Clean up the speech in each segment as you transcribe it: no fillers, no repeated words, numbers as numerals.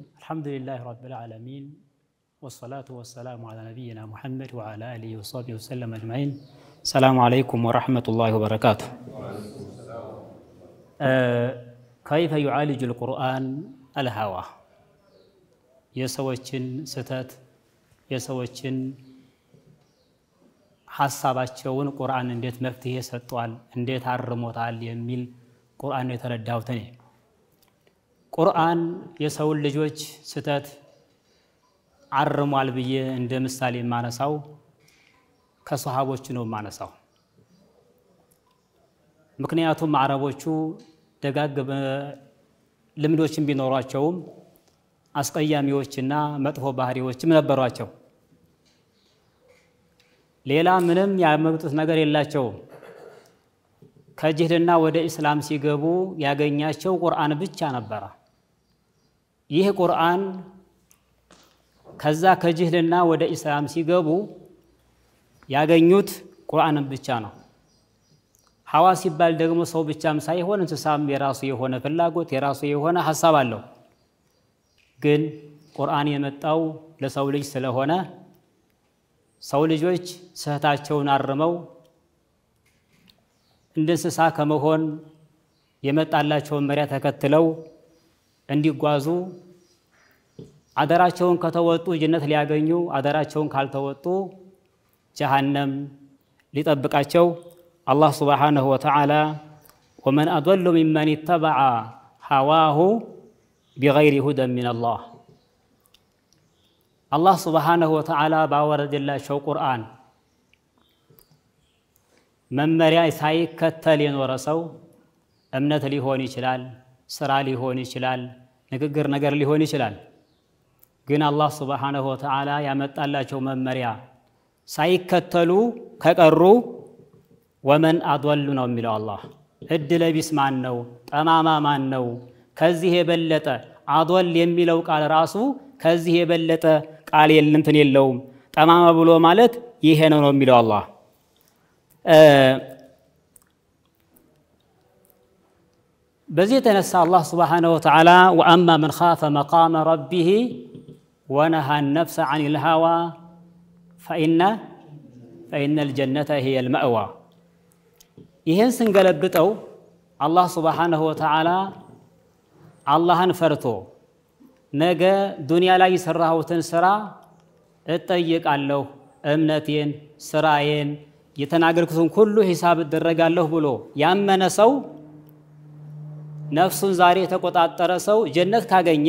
الحمد لله رب العالمين والصلاة والسلام على نبينا محمد وعلى آله وصحبه وسلم أجمعين. السلام عليكم ورحمة الله وبركاته. كيف يعالج القرآن الهوى؟ የሰዎችን ስተት የሰዎችን ሐሳባቸውን ቁርአን እንዴት መፍትሄ ሰጥቷል እንዴት አርሞታል የሚል ቁርአን የተረዳሁት እኔ ቁርአን የሰው ልጆች ስተት አርሟል ብዬ እንደ ምሳሌ ማነሳው ከሷሃቦች ነው ማነሳው። ምክንያቱም አረቦቹ ደጋግ ልምዶችን ቢኖራቸውም አስቀያሚዎችና መጥፎ ባህሪዎችም ነበሯቸው። ሌላ ምንም ያመጡት ነገር የላቸውም። ከጅህልና ወደ እስላም ሲገቡ ያገኛቸው ቁርአን ብቻ ነበር። ይህ ቁርአን ከዛ ከጅህልና ወደ እስላም ሲገቡ ያገኙት ቁርአንን ብቻ ነው። ሐዋ ሲባል ደግሞ ሰው ብቻም ሳይሆን እንስሳም የራሱ የሆነ ፍላጎት የራሱ የሆነ ሐሳብ አለው። ግን ቁርአን የመጣው ለሰው ልጅ ስለሆነ ሰው ልጆች ስህተታቸውን አርመው እንደ እንስሳ ከመሆን የመጣላቸውን መሪያ ተከትለው እንዲጓዙ አደራቸውን ከተወጡ ጀነት ሊያገኙ አደራቸውን ካልተወጡ ጀሃነም ሊጠብቃቸው አላህ ሱብሓነሁ ወተዓላ ወመን አضل ممن اتبع هواه بغير هدى من الله الله سبحانه وتعالى ባወረደላቸው ቁርአን መመሪያ ሳይከተል የኖረ ሰው እምነት ሊሆን ይችላል ስራ ሊሆን ይችላል ንግግር ነገር ሊሆን ይችላል። ግን አላህ Subhanahu Wa Ta'ala ያመጣላቸው መመሪያ ሳይከተሉ ከቀሩ ወመን አضل ነው የሚለው አላህ እድለ ቢስ ማን ነው ጠማማ ማን ነው? ከዚህ የበለጠ አضل የሚለው ቃል ራሱ ከዚህ የበለጠ ቃል እንትን የለውም። ጠማማ ብሎ ማለት ይሄ ነው የሚለው አላህ። በዚህ የተነሳ አላህ Subhanahu Wa Ta'ala وأما من خاف مقام ربه ونهى النفس عن الهوى فإن الجنة هي المأوى. ይሄን ስንገለብጠው አላህ Subhanahu Wa Ta'ala አላህን ፈርቶ ነገ ዱንያ ላይ የሰራሁትን ስራ እጠይቃለሁ እምነቴን ስራዬን የተናገርኩትን ሁሉ ሂሳብ እደረጋለሁ ብሎ ያመነ ሰው ነፍሱን ዛሬ የተቆጣጠረ ሰው ጀነት ካገኘ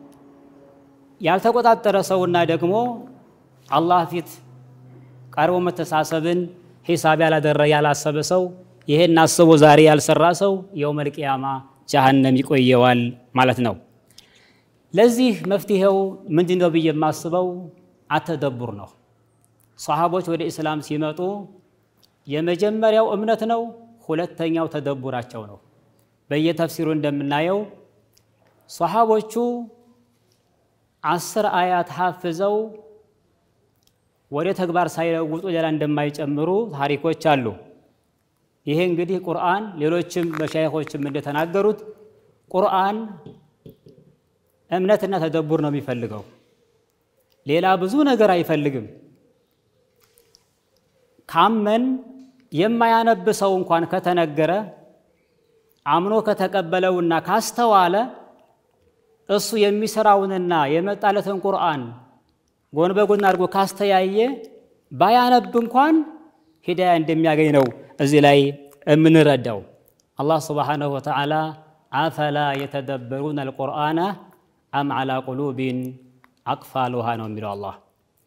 ያልተቆጣጠረ ሰውና ደግሞ አላህ ፊት ቀርቦ መተሳሰብን ሂሳብ ያላሰበ ሰው ይሄን አስቦ ዛሬ ያልሰራ ሰው የውመል ቂያማ ጀሃነም ይቆየዋል ማለት ነው። ለዚህ መፍትሄው ምንድነው ብዬ ማስበው አተደቡር ነው። ሷሃቦች ወደ እስላም ሲመጡ የመጀመሪያው እምነት ነው፣ ሁለተኛው ተደቡራቸው ነው። በየተፍሲሩ እንደምናየው ሷሃቦቹ 10 አያት ሐፍዘው ወደ ተግባር ሳይለውጡ ሌላ እንደማይጨምሩ ታሪኮች አሉ። ይሄ እንግዲህ ቁርአን ሌሎችም መሻይኾችም እንደተናገሩት ቁርአን እምነትና ተደቡር ነው የሚፈልገው። ሌላ ብዙ ነገር አይፈልግም። ካመን የማያነብሰው እንኳን ከተነገረ አምኖ ከተቀበለውና ካስተዋለ እሱ የሚሰራውንና የመጣለትን ቁርአን ጎን በጎን አድርጎ ካስተያየ ባያነብ እንኳን ሂዳያ እንደሚያገኝ ነው እዚህ ላይ የምንረዳው። አላህ Subhanahu Wa Ta'ala አፈላ የተደበሩን القرآن أم على قلوب أقفالها ነው የሚለው አላህ።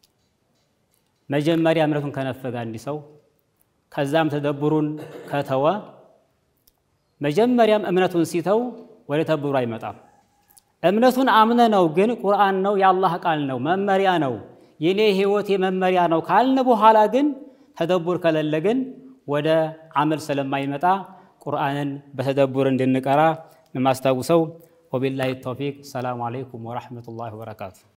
መጀመሪያ እምነቱን ከነፈገ አንድ ሰው ከዛም ተደብሩን ከተወ መጀመሪያም እምነቱን ሲተው ወደ ተደብሩ አይመጣም። እምነቱን አምነ ነው ግን ቁርአን ነው የአላህ ቃል ነው መመሪያ ነው የኔ ህይወት የመመሪያ ነው ካልን በኋላ ግን ተደብር ከሌለ ግን ወደ አመል ስለማይመጣ ቁርአንን በተደብር እንድንቀራ ማስተዋውሰው። وبالله التوفيق. السلام عليكم ورحمة الله وبركاته.